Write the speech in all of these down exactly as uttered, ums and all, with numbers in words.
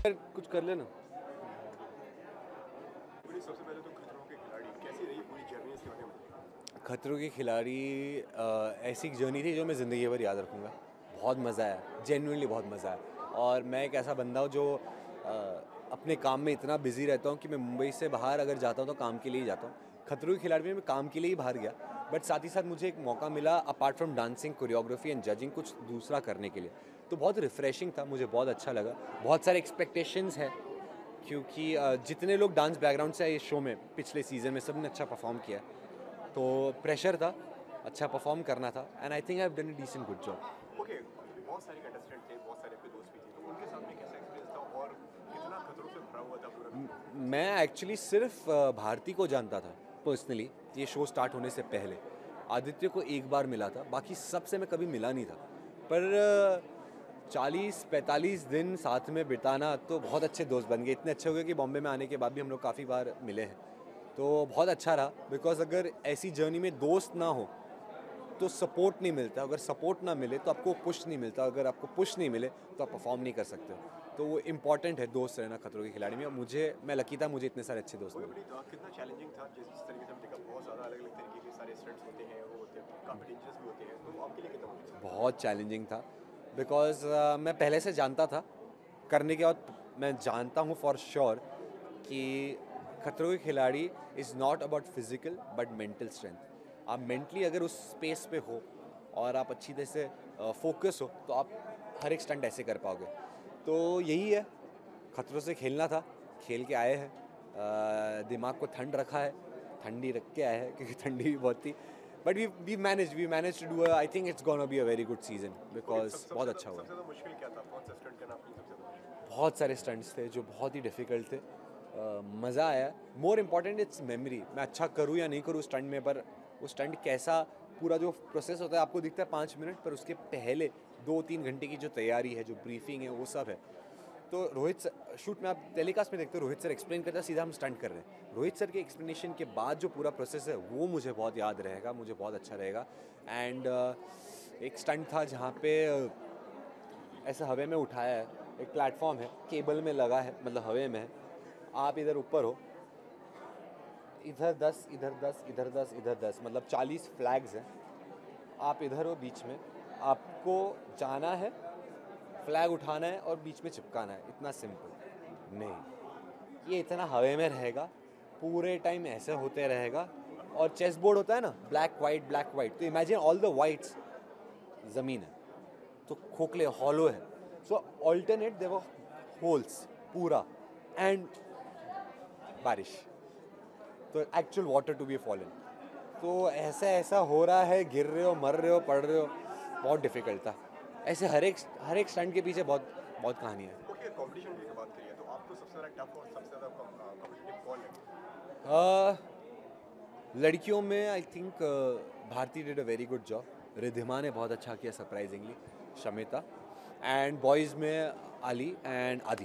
कुछ कर लेना। सबसे पहले तो खतरों के खिलाड़ी कैसी रही पूरी जर्नी, इसके बारे में। खतरों के खिलाड़ी ऐसी जर्नी थी जो मैं ज़िंदगी भर याद रखूँगा। बहुत मज़ा आया, जेन्युइनली बहुत मज़ा आया। और मैं एक ऐसा बंदा हूँ जो आ, अपने काम में इतना बिजी रहता हूँ कि मैं मुंबई से बाहर अगर जाता हूँ तो काम के लिए ही जाता हूँ। खतरों के खिलाड़ी में मैं काम के लिए ही बाहर गया, बट साथ ही साथ मुझे एक मौका मिला apart from dancing, choreography and judging कुछ दूसरा करने के लिए। तो बहुत रिफ्रेशिंग था, मुझे बहुत अच्छा लगा। बहुत सारे एक्सपेक्टेशंस हैं क्योंकि जितने लोग डांस बैकग्राउंड से आए इस शो में पिछले सीज़न में, सब ने अच्छा परफॉर्म किया, तो प्रेशर था, अच्छा परफॉर्म करना था, and I think I have done a decent good job. Okay, बहुत सारे कंटेस्टेंट थे, बहुत सारे आपके दोस्त भी थे, तो उनके सामने कैसा एक्सपीरियंस था और कितना खतरों से भरा हुआ था पूरा? मैं एक्चुअली सिर्फ भारती को जानता था पर्सनली, ये शो स्टार्ट होने से पहले। आदित्य को एक बार मिला था, बाकी सबसे मैं कभी मिला नहीं था। पर चालीस पैंतालीस दिन साथ में बिताना तो बहुत अच्छे दोस्त बन गए। इतने अच्छे हो गए कि बॉम्बे में आने के बाद भी हम लोग काफ़ी बार मिले हैं, तो बहुत अच्छा रहा। बिकॉज अगर ऐसी जर्नी में दोस्त ना हो तो सपोर्ट नहीं मिलता, अगर सपोर्ट ना मिले तो आपको पुश नहीं मिलता, अगर आपको पुश नहीं मिले तो आप परफॉर्म नहीं कर सकते। तो वो इम्पॉर्टेंट है दोस्त रहना खतरों के खिलाड़ी में। मुझे मैं लकी था, मुझे इतने सारे अच्छे दोस्त मिले। कितना चैलेंजिंग था, जिस तरीके से हम देखा, बहुत ज़्यादा अलग अलग तरीके के सारे स्टंट्स होते हैं, वो होते हैं काफ़ी डेंजरस भी होते हैं, तो आपके लिए कितना मुश्किल? बहुत चैलेंजिंग था बिकॉज uh, मैं पहले से जानता था, करने के बाद मैं जानता हूँ फॉर श्योर कि खतरों के खिलाड़ी is not about physical but mental strength. आप मेंटली अगर उस स्पेस पे हो और आप अच्छी तरह से फोकस हो तो आप हर एक स्टंट ऐसे कर पाओगे। तो यही है, खतरों से खेलना था, खेल के आए हैं। दिमाग को ठंड रखा है, ठंडी रख के आए हैं क्योंकि ठंडी भी बहुत थी, but we we manage we manage to do. I think it's gonna be a very good season because बहुत अच्छा हुआ। सबसे ज़्यादा मुश्किल क्या था, कौन सा स्टंट करना आपके लिए सबसे ज़्यादा मुश्किल? बहुत सारे स्टंट्स थे जो बहुत ही डिफ़िकल्ट थे। मज़ा आया। More important it's memory. मैं अच्छा करूँ या नहीं करूँ स्टंट में, पर वो स्टंट कैसा, पूरा जो प्रोसेस होता है आपको दिखता है पाँच मिनट, पर उसके पहले दो तीन घंटे की जो तैयारी है, जो ब्रीफिंग है, वो सब है। तो रोहित सर शूट में, आप टेलीकास्ट में देखते हो, रोहित सर एक्सप्लेन करता है, सीधा हम स्टंट कर रहे हैं। रोहित सर के एक्सप्लेनेशन के बाद जो पूरा प्रोसेस है वो मुझे बहुत याद रहेगा, मुझे बहुत अच्छा रहेगा। एंड uh, एक स्टंट था जहाँ पे uh, ऐसे हवा में उठाया है, एक प्लेटफॉर्म है, केबल में लगा है, मतलब हवा में है, आप इधर ऊपर हो, इधर दस इधर दस इधर दस इधर दस, मतलब चालीस फ्लैग्स हैं, आप इधर हो बीच में, आपको जाना है, फ्लैग उठाना है और बीच में चिपकाना है। इतना सिंपल नहीं, ये इतना हवा में रहेगा, पूरे टाइम ऐसे होते रहेगा। और चेस बोर्ड होता है ना, ब्लैक वाइट ब्लैक वाइट, तो इमेजिन ऑल द वाइट्स ज़मीन है, तो खोखले हॉलो है, सो ऑल्टरनेट देवर होल्स पूरा, एंड बारिश, तो actual water to be fallen. तो ऐसा ऐसा हो रहा है, गिर रहे हो, मर रहे हो, पड़ रहे हो, बहुत डिफिकल्ट था। ऐसे हर एक हर एक स्टंट के पीछे बहुत बहुत कहानी है। ओके, कंपटीशन की बात करिए तो आपको सबसे ज़्यादा टफ और सबसे ज़्यादा कॉम्पिटिटिव कौन है? uh, लड़कियों में I think Bharti did a very good job, Riddhima ने बहुत अच्छा किया सरप्राइजिंगली, शमिता, एंड बॉयज़ में आली एंड आदि।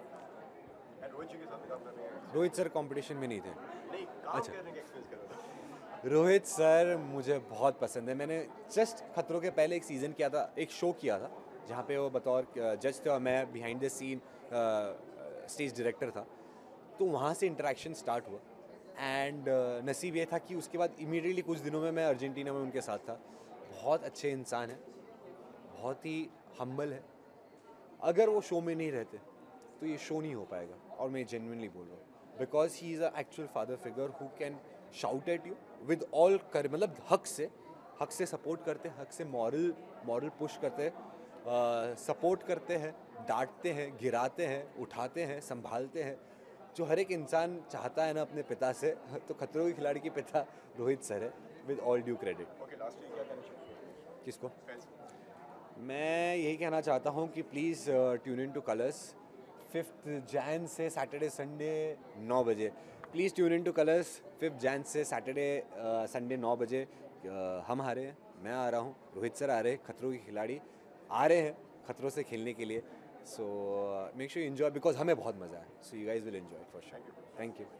रोहित जी के साथ काम कर रहे हैं? रोहित सर कंपटीशन में नहीं थे। नहीं, काम अच्छा, करने का एक्सपीरियंस कर रहा था। रोहित सर मुझे बहुत पसंद है। मैंने जस्ट खतरों के पहले एक सीज़न किया था, एक शो किया था जहाँ पे वो बतौर जज थे और मैं behind the scene stage director था। तो वहाँ से इंटरेक्शन स्टार्ट हुआ, एंड uh, नसीब ये था कि उसके बाद इमीडिएटली कुछ दिनों में मैं अर्जेंटीना में उनके साथ था। बहुत अच्छे इंसान हैं, बहुत ही हम्बल है। अगर वो शो में नहीं रहते तो ये शो नहीं हो पाएगा, और मैं जेन्युइनली बोल रहा हूँ, because he is a actual father figure who can shout at you with all कर, मतलब हक से हक से सपोर्ट करते हैं, हक से मॉरल मॉरल पुश करते हैं, सपोर्ट करते हैं, डांटते हैं, गिराते हैं, उठाते हैं, संभालते हैं, जो हर एक इंसान चाहता है ना अपने पिता से। तो खतरों के खिलाड़ी के पिता रोहित सर है, with all due credit. Okay, lastly क्या कहना चाहिए किसको? फैंस? मैं यही कहना चाहता हूँ कि please tune in to Colors, fifth Jan से सैटरडे संडे नौ बजे। Please tune in to Colors fifth Jan से सैटरडे संडे नौ बजे। uh, हम आ रहे हैं, मैं आ रहा हूँ, रोहित सर आ रहे हैं, खतरों के खिलाड़ी आ रहे हैं खतरों से खेलने के लिए। So make sure enjoy, because हमें बहुत मज़ा है। So you guys will enjoy for sure. Thank you.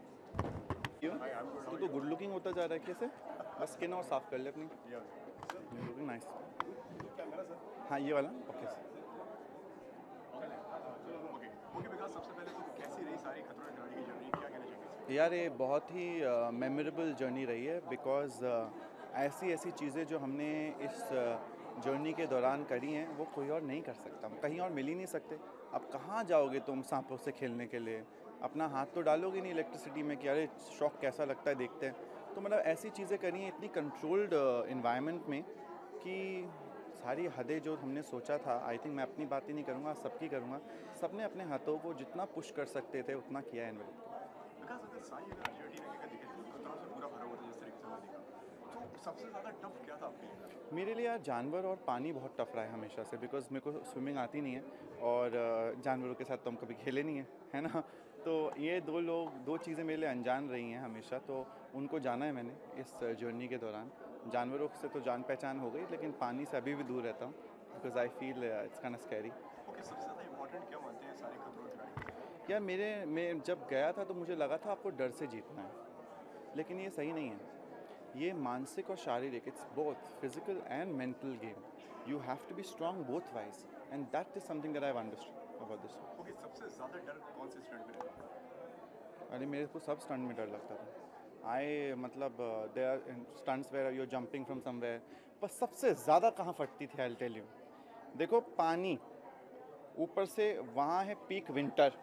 तू तो गुड लुकिंग होता जा रहा है, कैसे? बस स्किन और साफ कर ले अपनी। Looking nice. हाँ, ये वाला ओके। ओके विकास, सबसे पहले तो कैसी रही सारी खतरों के खिलाड़ी की जर्नी, क्या कहना चाहेंगे? यार ये बहुत ही मेमोरेबल जर्नी रही है बिकॉज़ ऐसी ऐसी चीज़ें जो हमने इस जर्नी के दौरान करी हैं वो कोई और नहीं कर सकता, कहीं और मिल ही नहीं सकते। अब कहाँ जाओगे तुम सांपों से खेलने के लिए, अपना हाथ तो डालोगे नहीं इलेक्ट्रिसिटी में कि अरे शौक कैसा लगता है देखते हैं। तो मतलब ऐसी चीज़ें करी हैं इतनी कंट्रोल्ड इन्वायरमेंट में कि सारी हदें जो हमने सोचा था, आई थिंक मैं अपनी बात ही नहीं करूँगा, सबकी करूँगा, सबने अपने हाथों को जितना पुश कर सकते थे उतना किया है इन्वॉल्व। विकास, अगर सारी अगर अर्जेंटीना की देखें तो खतरों से पूरा भरा हुआ था जिस तरीके से हमने देखा, तो सबसे ज़्यादा टफ क्या था आपके लिए? मेरे लिए यार जानवर और पानी बहुत टफ रहा है हमेशा से, बिकॉज मेरे को स्विमिंग आती नहीं है और अ, जानवरों के साथ तो हम कभी खेले नहीं हैं, है ना। तो ये दो लोग दो चीज़ें मेरे लिए अनजान रही हैं हमेशा, तो उनको जाना है मैंने इस जर्नी के दौरान। जानवरों से तो जान पहचान हो गई, लेकिन पानी से अभी भी दूर रहता हूँ because I feel it's kind of scary. Okay, सबसे ज़्यादा इंपॉर्टेंट क्या मानते हैं सारे खतरों के खिलाड़ी? यार मेरे मैं जब गया था तो मुझे लगा था आपको डर से जीतना है, लेकिन ये सही नहीं है। ये मानसिक और शारीरिक, it's both physical and mental game. You have to be strong both wise and that is something that I have understood about this. Okay, सबसे ज़्यादा डर कौन से स्टंट में लगा? अरे मेरे को सब स्टंट में डर लगता था। आई मतलब they are stunts where you jumping from somewhere, पर सबसे ज़्यादा कहाँ फटती थी आई टेल यू। देखो पानी ऊपर से, वहाँ है पीक विंटर,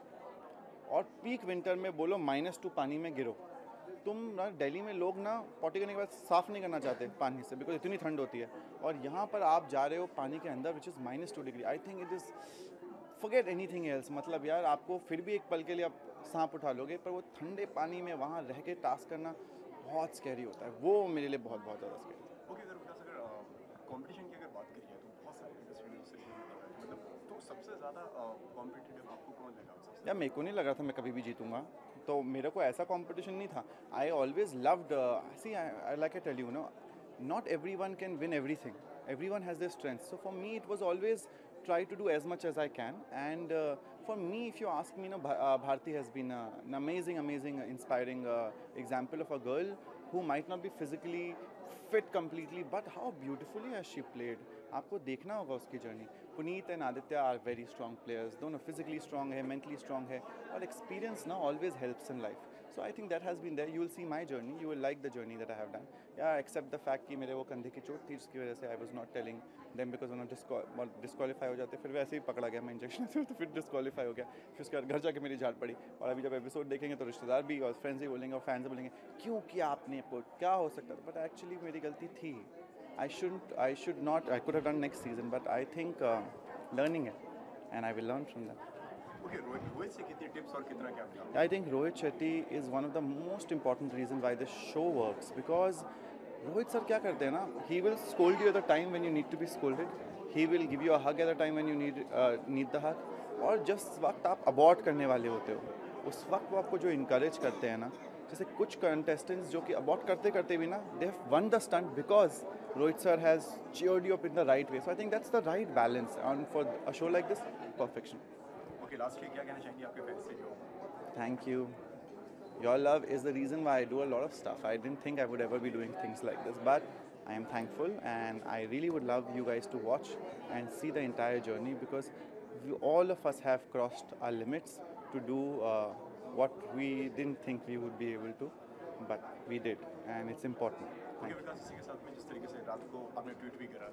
और पीक विंटर में बोलो माइनस टू पानी में गिरो। तुम ना दिल्ली में लोग ना पॉटी करने के बाद साफ़ नहीं करना चाहते पानी से बिकॉज इतनी ठंड होती है, और यहाँ पर आप जा रहे हो पानी के अंदर which is minus two degree. I think it is forget anything else. मतलब यार आपको फिर भी एक पल के लिए आप सांप उठा लोगे, पर वो ठंडे पानी में वहाँ रह के टास्क करना बहुत स्कैरी होता है। वो मेरे लिए बहुत बहुत ज़्यादा स्कैरी है। ओके, अगर विकास, अगर कंपटीशन की अगर बात करिए तो बहुत सारे इंडस्ट्री में जैसे मतलब, तो सबसे ज़्यादा कॉम्पिटिटिव आपको कौन लगा सबसे? यार मेरे को नहीं लगा था मैं कभी भी जीतूंगा, तो मेरे को ऐसा कंपटीशन नहीं था। I always loved, see I like I tell you know, not everyone can win everything, everyone has their strength. So for me it was always try to do as much as I can, and uh, for me if you ask me, you know, Bha- uh, Bharti has been uh, an amazing amazing uh, inspiring uh, example of a girl who might not be physically fit completely, but how beautifully has she played. आपको देखना होगा उसकी journey. Puneet and Aditya are very strong players, दोनों physically strong है, mentally strong है, और experience ना always helps in life. So I think that has been there. You will see my journey, you will like the journey that I have done, या accept the fact कि मेरे वो कंधे की चोट थी जिसकी वजह से I was not telling them because उन्होंने डिस्क्वालीफाई हो जाते, फिर वैसे ही पकड़ा गया मैं इंजेक्शन से, तो फिर डिस्क्वालीफाई हो गया। फिर उसके बाद घर जाके मेरी झाड़ पड़ी, और अभी जब एपिसोड देखेंगे तो रिश्तेदार भी और फ्रेंड्स भी बोलेंगे और फैंस भी बोलेंगे क्यों किया आपने, क्या हो सकता था, बट एक्चुअली मेरी गलती थी। I shouldn't, I should not, I could have done next season, but I think uh, learning it, and I will learn from that. Okay, Rohit Rohit से कितनी टिप्स और कितना क्या मिला? I think Rohit Shetty is one of the most important reasons why this show works, because Rohit sir क्या करते हैं ना, he will scold you at the time when you need to be scolded, he will give you a hug at the time when you need uh, need the hug, और जिस वक्त आप abort करने वाले होते हो उस वक्त वो आपको जो encourage करते हैं ना, जैसे कुछ contestants जो कि abort करते करते भी ना they have won the stunt because Rohit sir has cheered you up in the right way. So I think that's the right balance, and for a show like this, perfection. Okay, lastly क्या कहना चाहेंगे आपके fans से जो? Thank you. Your love is the reason why I do a lot of stuff. I didn't think I would ever be doing things like this, but I am thankful, and I really would love you guys to watch and see the entire journey, because we, all of us have crossed our limits to do uh, what we didn't think we would be able to, but we did, and it's important. Okay Vikas, इसी के साथ में जिस तरीके से रात को आपने ट्वीट भी करा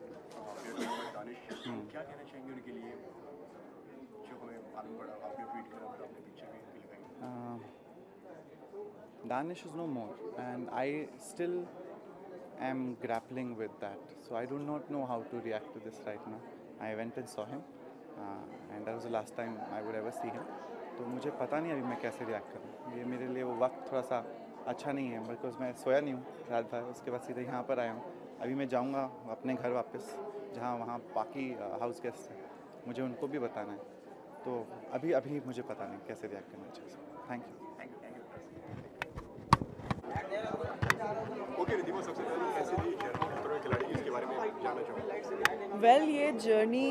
दानिश, क्या कहना चाहेंगे उनके लिए जो हमें मालूम पड़ा, आपने ट्वीट करा फिर आपने पिक्चर भी उनकी लगाई? Uh, Danish is no more, and I still am grappling with that. So I do not know how to react to this right now. I went and saw him, uh, and that was the last time I would ever see him. तो मुझे पता नहीं अभी मैं कैसे react करूँ। ये मेरे लिए वो वक्त थोड़ा सा अच्छा नहीं है, बिकॉज मैं सोया नहीं हूँ रात भर, उसके बाद सीधे यहाँ पर आया हूँ। अभी मैं जाऊँगा अपने घर वापस, जहाँ वहाँ बाकी हाउस गेस्ट हैं, मुझे उनको भी बताना है, तो अभी अभी मुझे पता नहीं कैसे रिएक्ट करना चाहिए। Thank you. ओके रिद्धिमा, सबसे पहले कैसे थी जर्नी खतरों के खिलाड़ी की, इसके बारे में जानना चाहूँगा। वेल ये जर्नी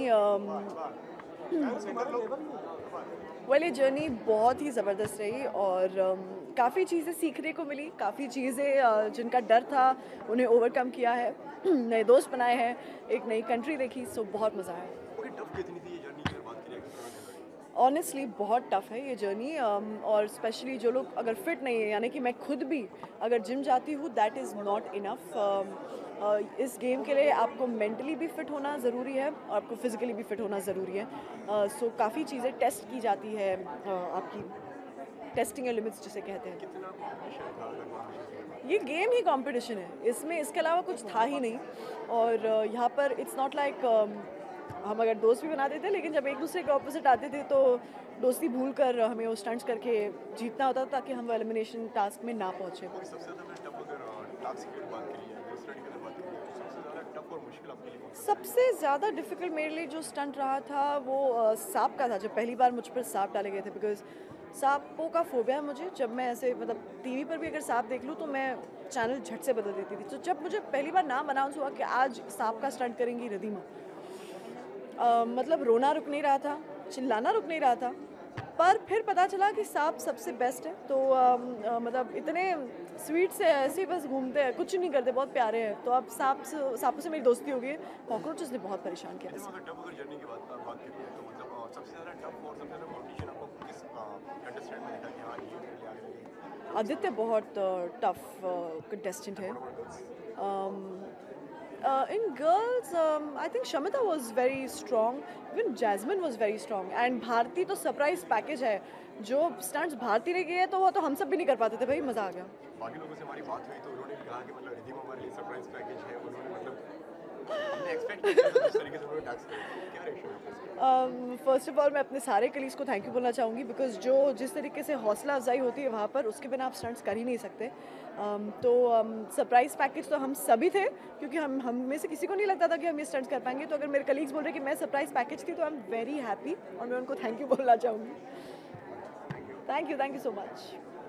वेल ये जर्नी बहुत ही ज़बरदस्त रही, और um, काफ़ी चीज़ें सीखने को मिली, काफ़ी चीज़ें uh, जिनका डर था उन्हें ओवरकम किया है, नए दोस्त बनाए हैं, एक नई कंट्री देखी, सो बहुत मज़ा आया। ओके, टफ कितनी थी ये जर्नी की अगर बात करें खतरों के खिलाड़ी? ऑनेस्टली बहुत टफ है ये जर्नी, और स्पेशली जो लोग अगर फिट नहीं है, यानी कि मैं खुद भी अगर जिम जाती हूँ, दैट इज़ नॉट इनफ। इस गेम के लिए आपको मेंटली भी फिट होना ज़रूरी है और आपको फिज़िकली भी फिट होना ज़रूरी है। सो uh, काफ़ी चीज़ें टेस्ट की जाती है, uh, आपकी टेस्टिंग लिमिट्स जिसे कहते हैं। कितना कॉम्पिटिशन था अगर कॉम्पिटिशन ये गेम ही कंपटीशन है, इसमें इसके अलावा कुछ था ही नहीं। और uh, यहाँ पर इट्स नॉट लाइक हम अगर दोस्त भी बनाते थे, लेकिन जब एक दूसरे के ऑपोजिट आते थे तो दोस्ती भूल कर हमें वो स्टंट्स करके जीतना होता था ताकि हम एलिमिनेशन टास्क में ना पहुँचे। और सबसे ज़्यादा मैं टफ अगर टास्क की बात करी है, स्टडी की बात करी है, तो सबसे ज़्यादा टफ और मुश्किल आपके लिए कौन सा? सबसे ज़्यादा डिफ़िकल्ट मेरे लिए जो स्टंट रहा था वो uh, सांप का था, जब पहली बार मुझ पर सांप डाले गए थे। बिकॉज सांपों का फोबिया है मुझे, जब मैं ऐसे मतलब टीवी पर भी अगर सांप देख लूँ तो मैं चैनल झट से बदल देती थी। तो जब मुझे पहली बार नाम अनाउंस हुआ कि आज सांप का स्टंट करेंगी रिधिमा, Uh, मतलब रोना रुक नहीं रहा था, चिल्लाना रुक नहीं रहा था। पर फिर पता चला कि सांप सबसे बेस्ट है। तो uh, uh, मतलब इतने स्वीट से ऐसे ही बस घूमते हैं, कुछ नहीं करते, बहुत प्यारे हैं। तो अब सांप से सांपों से मेरी दोस्ती हो गई है। कॉकरोचेस ने बहुत परेशान किया लेकिन अगर टफ अगर जर्नी की बात बात करी है, तो मतलब अ, सबसे ज़्यादा टफ और सबसे ज़्यादा कॉम्पिटिशन आपको किस कंटेस्टेंट में दिखा कि हाँ ये मेरे लिए आगे लगे? आदित्य बहुत टफ कंटेस्टेंट है। In girls I think Shamita was very strong, even Jasmin was very strong, and Bharti तो सरप्राइज पैकेज है। जो स्टंट्स भारती ने किए तो वो तो हम सब भी नहीं कर पाते थे भाई, मज़ा आ गया। बाकी लोगों से हमारी बात हुई तो उन्होंने भी कहा कि मतलब रिधिमा हमारे लिए सरप्राइज पैकेज है। उन्होंने मतलब हमने एक्सपेक्ट नहीं किया था जिस तरीके से उन्होंने टैक्स किया। क्या रेशो है? फर्स्ट ऑफ ऑल मैं अपने सारे कलीग्स को थैंक यू बोलना चाहूँगी, बिकॉज जो जिस तरीके से हौसला अफजाई होती है वहाँ पर, उसके बिना आप स्टंट्स कर ही नहीं सकते। um, तो सरप्राइज um, पैकेज तो हम सभी थे, क्योंकि हम हम में से किसी को नहीं लगता था कि हम ये स्टंट्स कर पाएंगे। तो अगर मेरे कलीग्स बोल रहे हैं कि मैं सरप्राइज पैकेज थी, तो आई एम वेरी हैप्पी और मैं उनको थैंक यू बोलना चाहूँगी। Thank you thank you so much.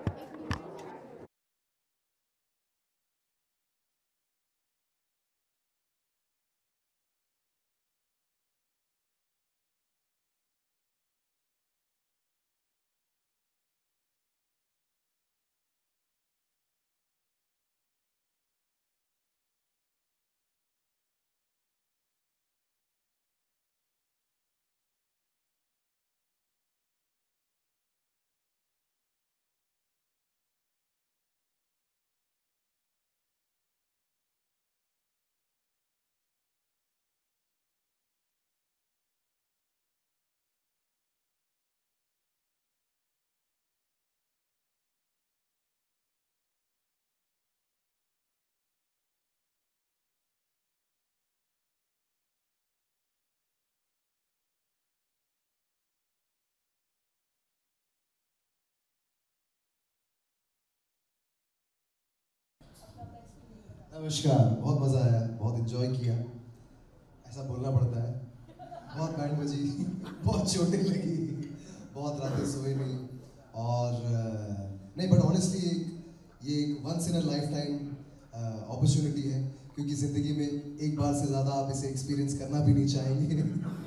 नमस्कार, बहुत मज़ा आया, बहुत इन्जॉय किया। ऐसा बोलना पड़ता है। बहुत बैंड बजी, बहुत चोटें लगी, बहुत रातें सोए नहीं। और uh, नहीं, बट ऑनेस्टली ये एक once in a lifetime opportunity है, क्योंकि ज़िंदगी में एक बार से ज़्यादा आप इसे एक्सपीरियंस करना भी नहीं चाहेंगे।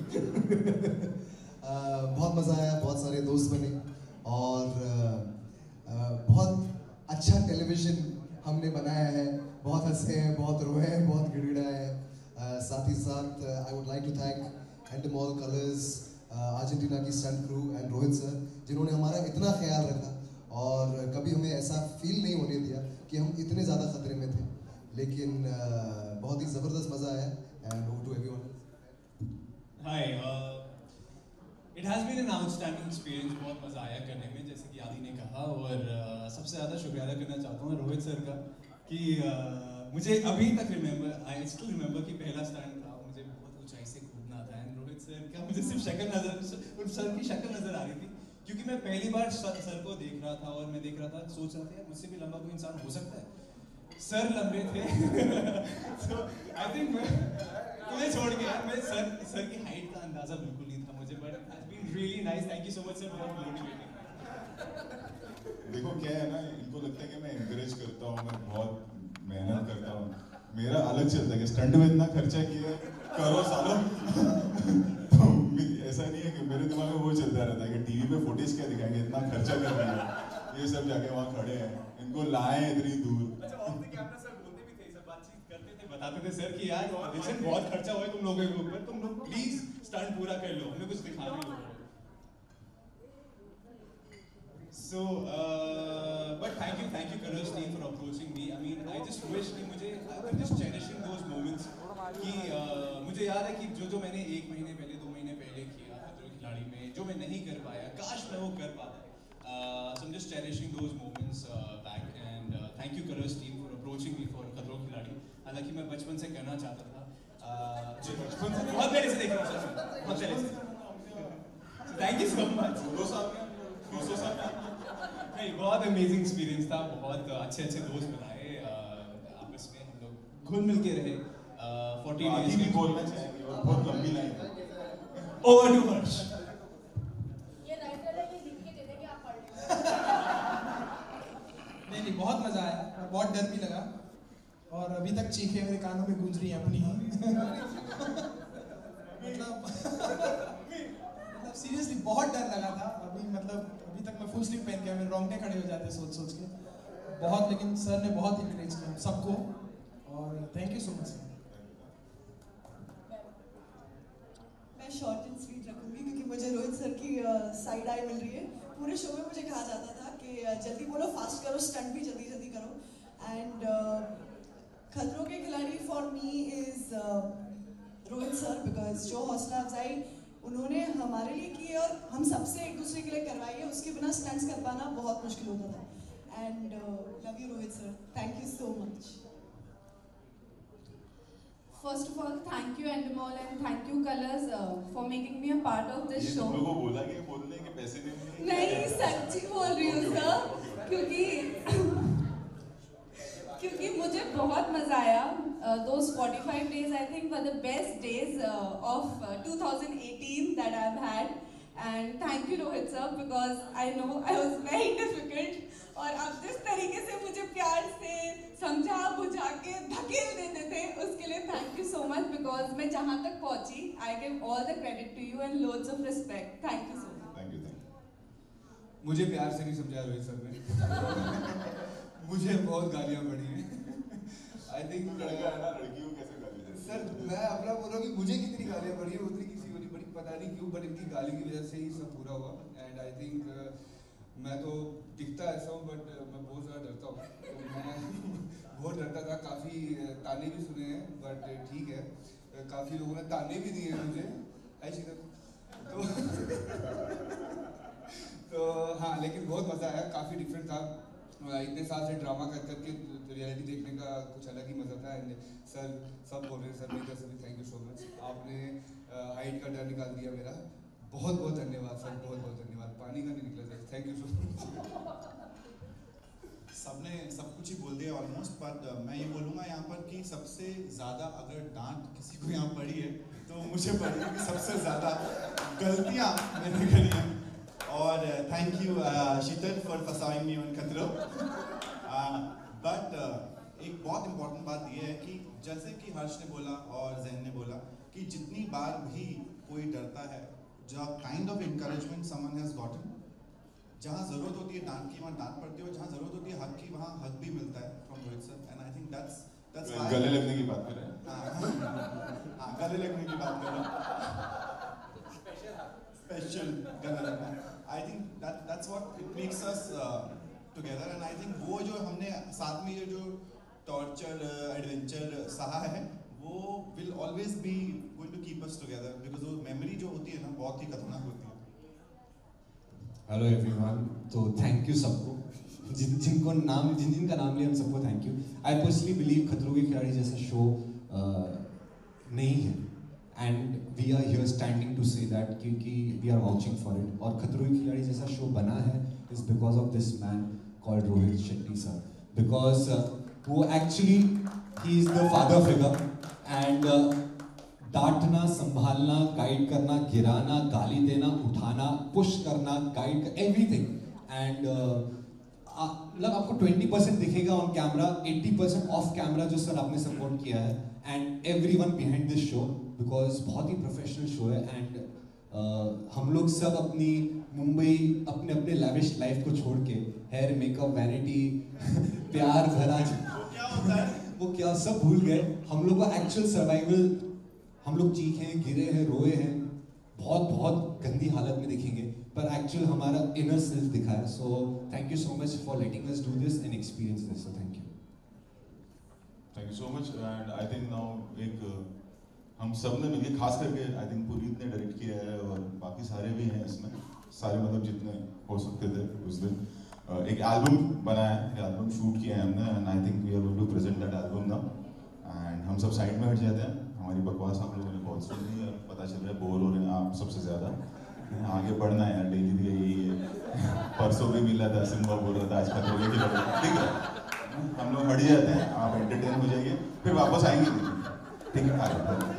uh, बहुत मज़ा आया, बहुत सारे दोस्त बने और uh, uh, बहुत अच्छा टेलीविज़न हमने बनाया है। बहुत हंसे हैं, बहुत रोए हैं, बहुत गिड़गिड़ाए हैं। uh, साथ ही साथ I would like to thank Endemol Colors, Argentina की stunt crew and Rohit sir, जिन्होंने हमारा इतना ख्याल रखा और कभी हमें ऐसा फील नहीं होने दिया कि हम इतने ज़्यादा खतरे में थे। लेकिन uh, बहुत ही ज़बरदस्त मज़ा आया। And over to everyone. Hi, it has been an outstanding experience. बहुत मज़ा आया करने में, जैसे कि आदि ने कहा। और uh, सबसे ज़्यादा शुक्रिया अदा करना चाहता हूँ रोहित सर का, कि uh, मुझे अभी तक रिमेंबर आई स्टिल रिमेंबर कि पहला स्टंट था, मुझे बहुत ऊंचाई से कूदना था। एंड रोहित सर का मुझे सिर्फ शक्ल नजर उन सर की शक्ल नज़र आ रही थी, क्योंकि मैं पहली बार सर, सर को देख रहा था और मैं देख रहा था, सोच रहा था मुझसे भी लंबा कोई इंसान हो सकता है। सर लंबे थे। सो आई थिंक मैं तुझे छोड़ के यार, मैं सर सर की हाइट का अंदाज़ा बिल्कुल नहीं था मुझे। But it has been really nice. Thank you so much sir for motivating. देखो क्या है ना, इनको लगता है कि मैं एनकरेज करता हूँ, मैं बहुत मेहनत करता हूँ। मेरा अलग चलता है कि स्टंट में इतना खर्चा किया, करो सालों। तो ऐसा नहीं है कि मेरे दिमाग में वो चलता रहता है कि टीवी पे फुटेज क्या दिखाएंगे, इतना खर्चा कर दिया, ये सब जाके वहाँ खड़े हैं, इनको लाए इतनी दूर। अच्छा, ऑफ द कैमरा सर बोलते भी थे, सब बातचीत करते थे, बताते थे सर कि यार ऑडिशन बहुत खर्चा हुआ है तुम लोगों के ऊपर, तुम लोग प्लीज स्टंट पूरा कर लो, हमें कुछ दिखाने दो। So, uh, but thank you, thank you, Colors team for approaching me. I mean, I just wish कि मुझे, I'm just cherishing those moments कि uh, मुझे याद है कि जो जो मैंने एक महीने पहले, दो महीने पहले किया खतरों के खिलाड़ी में, जो मैं नहीं कर पाया, काश मैं वो कर पाता. Uh, so I'm just cherishing those moments uh, back, and uh, thank you, Colors team, for approaching me for खतरों के खिलाड़ी. हालांकि मैं बचपन से करना चाहता था. Uh, बचपन से बहुत पहले से देख रहा हूँ सर, बहुत पहले से. So thank you so much. दो साल में, दो सौ साल में. नहीं, बहुत अमेजिंग एक्सपीरियंस था, बहुत अच्छे अच्छे दोस्त बनाए, आपस में हम लोग घुल मिल के रहे. फोर्टी डेज भी बोलना चाहेंगे और बहुत लंबी लाइन है. Over too much. ये राइटर है, ये लिख के दे देंगे, आप पढ़ लेना. नहीं नहीं, बहुत मजा आया और बहुत डर भी लगा और अभी तक चीखें मेरे कानों में गूंज रही हैं अपनी ही. मतलब सीरियसली बहुत डर लगा था. अभी मतलब अभी तक मैं फुल स्लीव पहन के, मेरे रोंगटे खड़े हो जाते सोच सोच के बहुत. लेकिन सर ने बहुत इंकरेज किया सबको और thank you so much sir. मैं शॉर्ट एंड स्वीट रखूंगी क्योंकि मुझे रोहित सर की साइड आई मिल रही है. पूरे शो में मुझे कहा जाता था कि जल्दी बोलो, फास्ट करो, स्टंट भी जल्दी जल्दी करो. एंड खतरों के Khiladi for me is Rohit sir, because जो हौसला अफजाई उन्होंने हमारे लिए की और हम सबसे एक दूसरे के लिए करवाई है, उसके बिना स्टंट्स कर पाना बहुत मुश्किल होता था. And love you Rohit sir, thank you so much. First of all, thank you Endemol and thank you Colors uh, for making me a part of this show. लोगों को बोला कि बोलने के पैसे नहीं. नहीं, सच्ची बोल रही हूँ सर, क्योंकि क्योंकि मुझे बहुत मजा आया. Those forty-five days I think were the best days uh, of uh, twenty eighteen that I've had. And thank you Rohit sir, because I know I was very difficult. और आप जिस तरीके से मुझे प्यार से समझा बुझा के धकेल देते थे, उसके लिए thank you so much. Because मैं जहाँ तक पहुँची, I give all the credit to you and loads of respect. Thank you so much. Thank you thank you. मुझे प्यार से नहीं समझा रोहित सर ने. मुझे बहुत गालियाँ पड़ी हैं. आई थिंक लड़का है ना, लड़कियों कैसे गाली देते. सर मैं अपना बोल रहा हूँ कि मुझे कितनी गालियाँ पड़ी है, उतनी किसी को नहीं पड़ी. पता नहीं क्यों, बट इनकी गाली की वजह से ही सब पूरा हुआ. एंड आई थिंक मैं तो दिखता ऐसा हूँ, बट मैं बहुत ज़्यादा डरता हूँ. तो मैं बहुत डरता था. काफ़ी ताने भी सुने हैं, बट ठीक है, काफ़ी लोगों ने ताने भी दिए हैं मुझे. ऐसी तो तो हाँ, लेकिन बहुत मज़ा आया. काफ़ी डिफरेंट था. इतने साल से ड्रामा कर करके रियलिटी देखने का कुछ अलग ही मज़ा था. एंड सर सब बोल रहे हैं, सर मेरी तरफ से भी थैंक यू सो मच. आपने हाइट का डर निकाल दिया मेरा. बहुत बहुत धन्यवाद सर, बहुत बहुत धन्यवाद. पानी का नहीं निकला sir, thank you so much. सबने सब कुछ ही बोल दिया ऑलमोस्ट, बट मैं ये बोलूँगा यहाँ पर कि सबसे ज़्यादा अगर डांट किसी को यहाँ पड़ी है तो मुझे पड़ी है कि सबसे ज़्यादा गलतियाँ मैंने करी हैं. और थैंक यू शीतल फॉर फसाइंग मी ऑन खतरों. बट एक बहुत इम्पोर्टेंट बात यह है कि जैसे कि हर्ष ने बोला और जैन ने बोला कि जितनी बार भी कोई डरता है, जो kind of encouragement someone has gotten, जहाँ ज़रूरत होती है डांट की वहाँ डांट पड़ती है, और जहाँ ज़रूरत होती है हक की वहाँ हक भी मिलता है from Rohit sir. And I think that's that's गले लगने की बात कर रहे हैं. हाँ हाँ, गले लगने की बात कर रहे हैं. स्पेशल गले लगना. I think that that's what it makes us together. And I think वो जो हमने साथ में ये जो टॉर्चर एडवेंचर सहा है, वो will always be going to keep us together, because वो मेमोरी जो होती है ना, बहुत ही खतरनाक होती है. Hello everyone. तो थैंक यू सबको, जिन जिनको नाम जिन जिन का नाम लिया, हम सबको thank you. I personally believe Khatron के खिलाड़ी जैसा शो नहीं है. And we are here standing to say that, क्योंकि we are watching for it. और खतरों के खिलाड़ी जैसा शो बना है is because of this man called Rohit Shetty sir. Because वो एक्चुअली ही is the father figure. And डांटना, संभालना, गाइड करना, गिराना, गाली देना, उठाना, पुश करना, गाइड कर एवरीथिंग. एंड मतलब आपको ट्वेंटी परसेंट दिखेगा on camera, eighty percent off camera जो सर आपने सपोर्ट किया है. And everyone behind this show, because बहुत ही प्रोफेशनल शो है. एंड uh, हम लोग सब अपनी मुंबई अपने अपने लैविश लाइफ को छोड़ के हेयर, मेकअप, वैनिटी, प्यार भरा वो क्या सब भूल गए. हम लोग को एक्चुअल सर्वाइवल, हम लोग चीखे हैं, गिरे हैं, रोए हैं, बहुत बहुत गंदी हालत में दिखेंगे, पर एक्चुअल हमारा इनर सेल्फ दिखा है. So thank you so much for letting us do this and experience this. So thank you. Thank you so much. And I think now एक हम सब ने मिलकर, खास करके आई थिंक पुनीत ने डायरेक्ट किया है और बाकी सारे भी हैं इसमें, सारे मतलब जितने हो सकते थे उस दिन. एक एल्बम बनाया है, एक एल्बम शूट किया है हमने, and I think we are going to present that album now. And हम सब साइड में हट जाते हैं. हमारी बकवास आप लोगों ने बहुत सुन ली है, पता चल रहा है बोर हो रहे हैं आप सबसे ज़्यादा. आगे बढ़ना है यार, डेली भी यही है. परसों भी मिला था, सिम्बा बोल रहा था आज खतरों की खबर. ठीक है, हम लोग हट जाते हैं, आप एंटरटेन हो जाइए, फिर वापस आएंगे. ठीक है, आगे.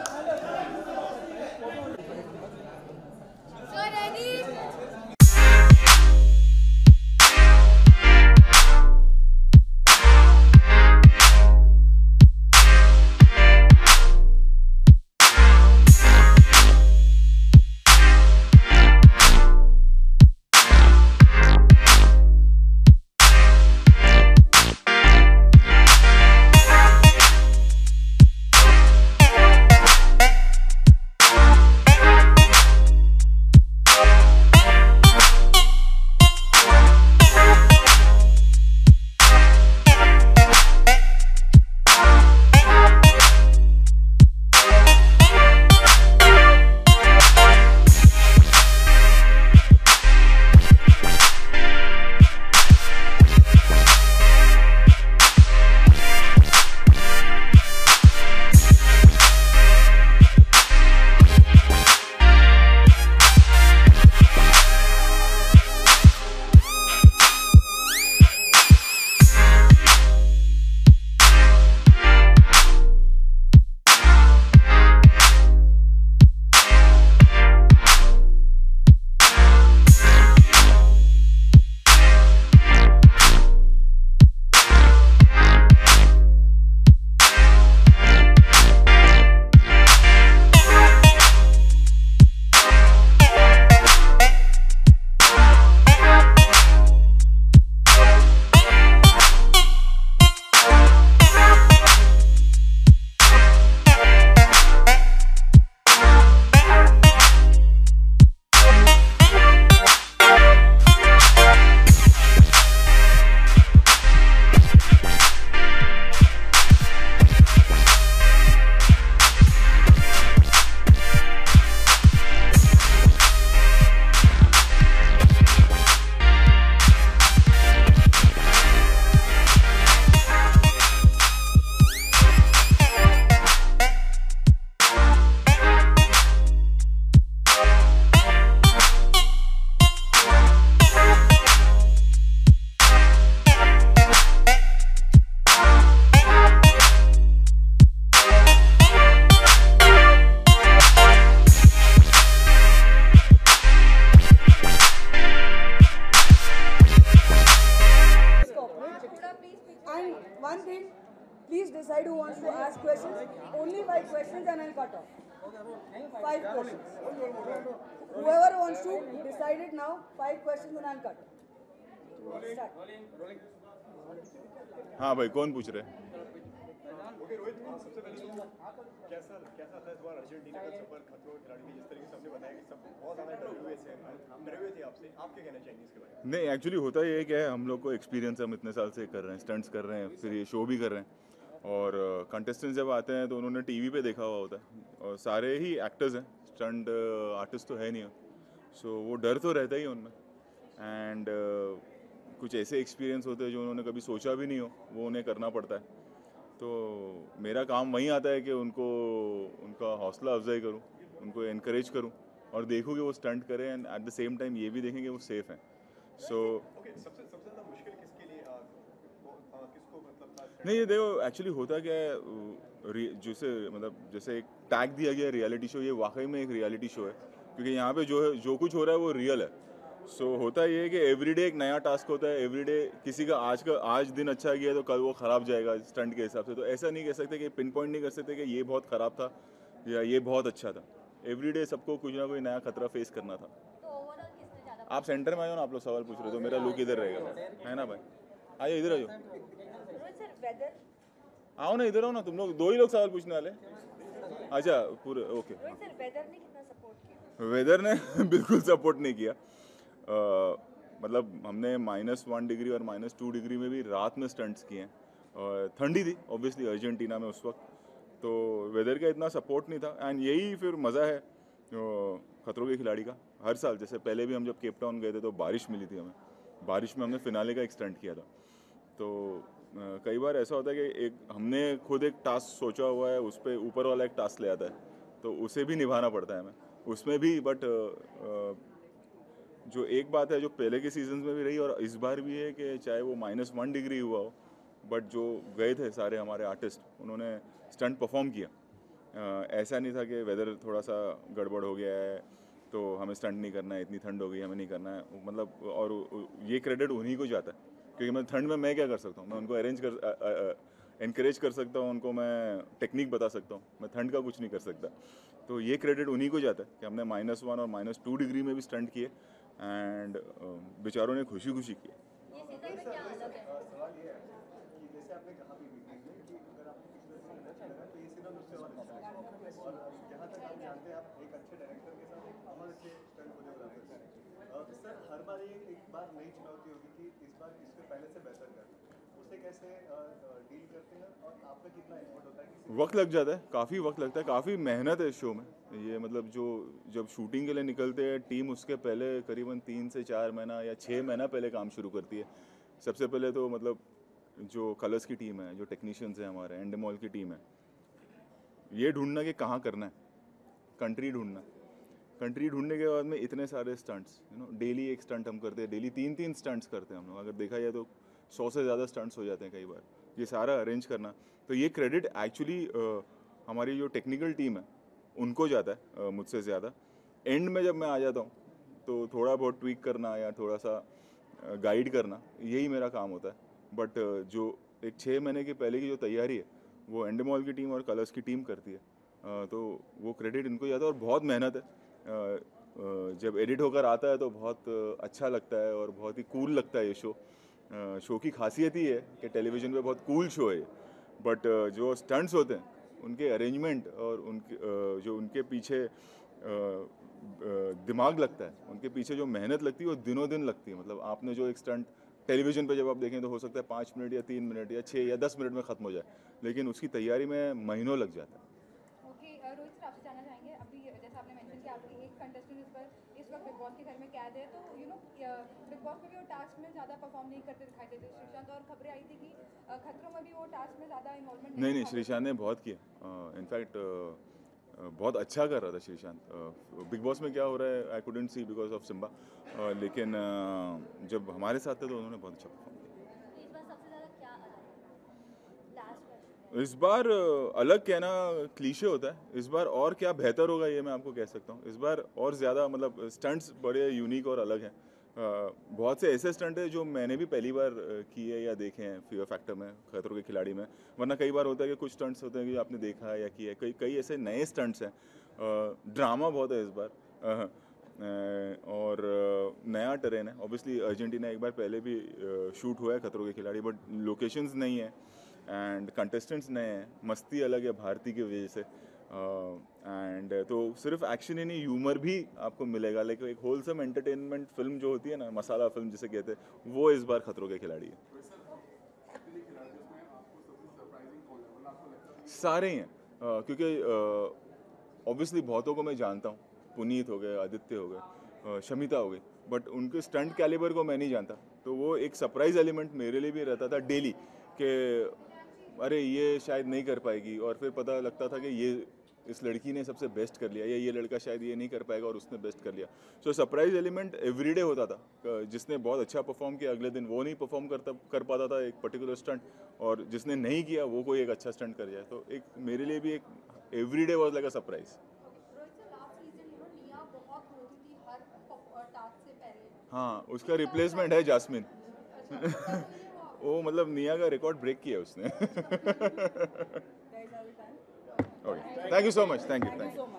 Please decide who wants to ask questions. Only five questions and I'll cut off. Five questions. Whoever wants to decide it now. Five questions and I'll cut. Start. हाँ भाई, कौन पूछ रहे हैं? ओके रोहित, सबसे पहले कैसा कैसा था इस बार अर्जेंटीना का सफर? खतरों के खिलाड़ी में जिस तरीके से हमने बताया कि सब बहुत ज़्यादा डरे हुए थे, डरे हुए थे आपसे. आप क्या कहना चाहेंगे इसके बारे में? नहीं, एक्चुअली होता ये है कि हम लोग को एक्सपीरियंस हम इतने साल से कर रहे हैं, स्टंट्स कर रहे हैं, फिर ये शो भी कर रहे हैं, और कंटेस्टेंट्स जब आते हैं तो उन्होंने टीवी पे देखा हुआ होता है, और सारे ही एक्टर्स हैं, स्टंट आर्टिस्ट तो है नहीं, सो वो डर तो रहता ही उनमें. एंड कुछ ऐसे एक्सपीरियंस होते हैं जो उन्होंने कभी सोचा भी नहीं हो, वो उन्हें करना पड़ता है. तो मेरा काम वहीं आता है कि उनको उनका हौसला अफजाई करूं, उनको इनकरेज करूं, और देखूं कि वो स्टंट करें, and at the same time ये भी देखें कि वो सेफ हैं. सो सबसे सबसे ज़्यादा मुश्किल किसके लिए किसको मतलब? नहीं, ये देखो एक्चुअली होता क्या है, जैसे मतलब जैसे एक टैग दिया गया रियलिटी शो, ये वाकई में एक रियलिटी शो है, क्योंकि यहाँ पे जो है जो कुछ हो रहा है वो रियल है. सो so, होता ये है कि एवरीडे एक नया टास्क होता है, एवरीडे किसी का आज का आज दिन अच्छा गया तो कल वो ख़राब जाएगा स्टंट के हिसाब से. तो ऐसा नहीं कह सकते कि पिन पॉइंट नहीं कर सकते कि ये बहुत ख़राब था या ये बहुत अच्छा था. एवरीडे सबको कुछ ना कुछ नया खतरा फेस करना था. आप सेंटर में आए हो ना, आप लोग सवाल पूछ रहे हो, तो मेरा लुक इधर रहेगा, है ना भाई? आइए इधर आइए, आओ ना, इधर आओ ना, तुम लोग दो ही लोग सवाल पूछने वाले. अच्छा पूरे ओके. वेदर ने बिल्कुल सपोर्ट नहीं किया। uh, मतलब हमने माइनस वन डिग्री और माइनस टू डिग्री में भी रात में स्टंट्स किए हैं और ठंडी थी ऑब्वियसली अर्जेंटीना में उस वक्त, तो वेदर का इतना सपोर्ट नहीं था। एंड यही फिर मज़ा है खतरों के खिलाड़ी का। हर साल जैसे पहले भी हम जब केप टाउन गए थे तो बारिश मिली थी हमें, बारिश में हमने फिनाले का एक स्टंट किया था। तो कई बार ऐसा होता है कि एक हमने खुद एक टास्क सोचा हुआ है, उस पर ऊपर वाला एक टास्क ले आता है तो उसे भी निभाना पड़ता है हमें उसमें भी। बट जो एक बात है जो पहले के सीजन में भी रही और इस बार भी है कि चाहे वो माइनस वन डिग्री हुआ हो, बट जो गए थे सारे हमारे आर्टिस्ट उन्होंने स्टंट परफॉर्म किया। uh, ऐसा नहीं था कि वेदर थोड़ा सा गड़बड़ हो गया है तो हमें स्टंट नहीं करना है, इतनी ठंड हो गई हमें नहीं करना है, मतलब। और ये क्रेडिट उन्हीं को जाता है क्योंकि मैं ठंड में मैं क्या कर सकता हूँ, मैं उनको अरेंज कर इनकरेज कर सकता हूँ, उनको मैं टेक्निक बता सकता हूँ, मैं ठंड का कुछ नहीं कर सकता। तो ये क्रेडिट उन्हीं को जाता है कि हमने माइनस वन और माइनस टू डिग्री में भी स्टंट किए एंड बेचारों ने खुशी खुशी किए। सर हर बार ये एक बार नई चुनौती होगी कि इस बार इससे पहले से बेहतर कर, उसे कैसे डील करते हैं और आपका कितना एफर्ट होता है? वक्त लग जाता है, काफ़ी वक्त लगता है, काफ़ी मेहनत है इस शो में। ये मतलब जो जब शूटिंग के लिए निकलते हैं टीम उसके पहले करीबन तीन से चार महीना या छः महीना पहले काम शुरू करती है। सबसे पहले तो मतलब जो कलर्स की टीम है, जो टेक्नीशियंस हैं हमारे, एंडेमॉल की टीम है, ये ढूंढना कि कहाँ करना है, कंट्री ढूंढना, कंट्री ढूंढने के बाद में इतने सारे स्टंट्स, यू नो, डेली एक स्टंट हम करते हैं, डेली तीन तीन स्टंट्स करते हैं हम लोग। अगर देखा जाए तो सौ से ज़्यादा स्टंट्स हो जाते हैं कई बार, ये सारा अरेंज करना। तो ये क्रेडिट एक्चुअली हमारी जो टेक्निकल टीम है उनको जाता है uh, मुझसे ज़्यादा। एंड में जब मैं आ जाता हूँ तो थोड़ा बहुत ट्वीक करना या थोड़ा सा गाइड uh, करना, यही मेरा काम होता है। बट uh, जो एक छः महीने की पहले की जो तैयारी है वो एंडेमॉल की टीम और कलर्स की टीम करती है, uh, तो वो क्रेडिट इनको जाता है। और बहुत मेहनत है, uh, uh, जब एडिट होकर आता है तो बहुत uh, अच्छा लगता है और बहुत ही कूल लगता है ये शो। शो uh, की खासियत ही है कि टेलीविज़न पे बहुत कूल शो है, बट uh, जो स्टंट्स होते हैं उनके अरेंजमेंट और उनके uh, जो उनके पीछे uh, uh, दिमाग लगता है, उनके पीछे जो मेहनत लगती है वो दिनों दिन लगती है। मतलब आपने जो एक स्टंट टेलीविज़न पे जब आप देखें तो हो सकता है पाँच मिनट या तीन मिनट या छः या दस मिनट में ख़त्म हो जाए, लेकिन उसकी तैयारी में महीनों लग जाता है। ओके, रोहित सर आपसे जानना चाहेंगे, अभी जैसा आपने मेंशन किया आपकी एक कंटेस्टेंट इस पर इस वक्त बिग बॉस के घर में कैद है, तो यू नो बिग बॉस में भी वो टास्क में ज़्यादा परफॉर्म नहीं करते दिखाई देते श्रीशांत, और खबरें आई थी कि खतरों में भी वो टास्क में ज़्यादा इन्वॉल्वमेंट नहीं नहीं श्रीशांत ने बहुत किया, इनफैक्ट बहुत अच्छा कर रहा था श्रीशांत। बिग बॉस में क्या हो रहा है I couldn't see because of Simba, लेकिन uh, जब हमारे साथ थे तो उन्होंने बहुत अच्छा परफॉर्म किया। इस बार अलग कहना क्लीशे होता है, इस बार और क्या बेहतर होगा ये मैं आपको कह सकता हूँ। इस बार और ज़्यादा मतलब स्टंट्स बड़े यूनिक और अलग हैं। बहुत से ऐसे स्टंट है जो मैंने भी पहली बार किए या देखे हैं फियर फैक्टर में, खतरों के खिलाड़ी में। वरना कई बार होता है कि कुछ स्टंट्स होते हैं कि आपने देखा है या किया है, कई कई ऐसे नए स्टंट्स हैं। ड्रामा बहुत है इस बार और नया टेरेन है। ऑब्वियसली अर्जेंटीना एक बार पहले भी शूट हुआ है खतरों के खिलाड़ी, बट लोकेशंस नहीं है एंड कंटेस्टेंट्स नए हैं, मस्ती अलग है भारती की वजह से। एंड uh, तो सिर्फ एक्शन ही नहीं, ह्यूमर भी आपको मिलेगा, लेकिन एक होलसम एंटरटेनमेंट फिल्म जो होती है ना, मसाला फिल्म जिसे कहते हैं, वो इस बार खतरों के खिलाड़ी है। सारे ही हैं uh, क्योंकि ऑब्वियसली uh, बहुतों को मैं जानता हूँ, पुनीत हो गए, आदित्य हो गए, uh, शमिता हो गई, बट उनके स्टंट कैलिबर को मैं नहीं जानता। तो वो एक सरप्राइज एलिमेंट मेरे लिए भी रहता था डेली कि अरे ये शायद नहीं कर पाएगी, और फिर पता लगता था कि ये इस लड़की ने सबसे बेस्ट कर लिया या ये लड़का शायद ये नहीं कर पाएगा और उसने बेस्ट कर लिया। सो सरप्राइज एलिमेंट एवरीडे होता था। जिसने बहुत अच्छा परफॉर्म किया अगले दिन वो नहीं परफॉर्म करता कर पाता था एक पर्टिकुलर स्टंट, और जिसने नहीं किया वो कोई एक अच्छा स्टंट कर जाए। तो एक मेरे लिए भी एक everyday was like a surprise. हाँ, उसका रिप्लेसमेंट है जास्मिन। वो मतलब निया का रिकॉर्ड ब्रेक किया उसने। Okay, thank you so much, thank you thank you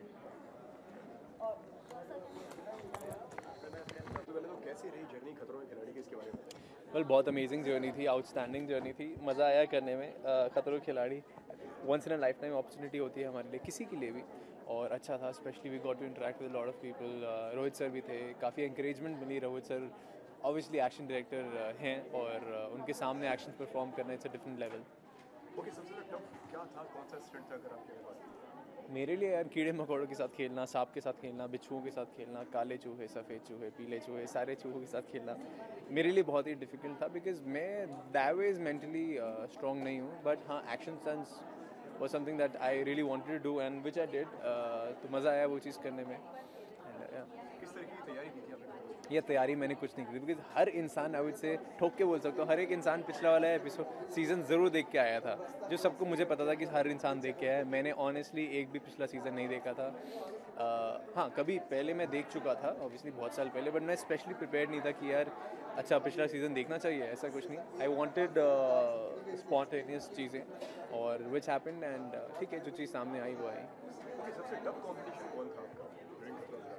कैसी रही जर्नी खतरों के खिलाड़ी की, इसके बारे में? वेल, बहुत अमेजिंग जर्नी थी, आउटस्टैंडिंग जर्नी थी, मज़ा आया करने में। खतरों के Khiladi once in a lifetime opportunity होती है हमारे लिए, किसी के लिए भी, और अच्छा था। Specially we got to interact with lot of people. Rohit sir भी थे, काफ़ी इंकरेजमेंट मिली। Rohit sir obviously action director हैं और uh, उनके सामने एक्शन परफॉर्म करना it's a different level. Okay, सबसे ज़्यादा टफ क्या था, कौन सा स्टंट था अगर आपके पास? मेरे लिए यार कीड़े मकोड़ों के साथ खेलना, सांप के साथ खेलना, बिच्छुओं के साथ खेलना, काले चूहे, सफ़ेद चूहे, पीले चूहे, सारे चूहों के साथ खेलना मेरे लिए बहुत ही डिफ़िकल्ट था, बिकॉज मैं दैट वेज मेंटली स्ट्रॉन्ग नहीं हूँ। बट हाँ, action sense was something that I really wanted to do and which I did. तो मज़ा आया वो चीज़ करने में। किस तरह की तैयारी की थी आपने? ये तैयारी मैंने कुछ नहीं की थी, बिकॉज हर इंसान आई वुड से ठोक के बोल सकता हूँ, हर एक इंसान पिछला वाला एपिसोड सीज़न ज़रूर देख के आया था, जो सबको मुझे पता था कि हर इंसान देख के आया है। मैंने ऑनेस्टली एक भी पिछला सीज़न नहीं देखा था। uh, हाँ, कभी पहले मैं देख चुका था ऑब्वियसली बहुत साल पहले, बट मैं स्पेशली प्रिपेयर नहीं था कि यार अच्छा पिछला सीज़न देखना चाहिए, ऐसा कुछ नहीं। आई वॉन्टेड स्पॉन्टेनियस चीज़ें और विच हैपेंड एंड ठीक है, जो चीज़ सामने आई वो आई। ओके, सबसे टफ कॉम्पिटिशन कौन था आपका during Khatron?